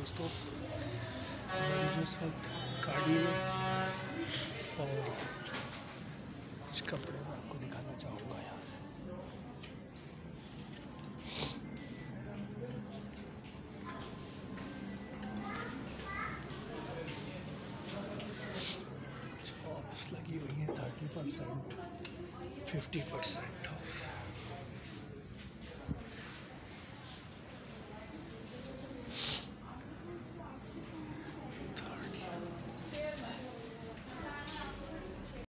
दोस्तों, हमारी जो इस वक्त गाड़ी में, और कुछ कपड़े मैं आपको दिखाना चाहूँगा यहाँ से। ऑफ्स लगी हुई हैं 30%, 50%।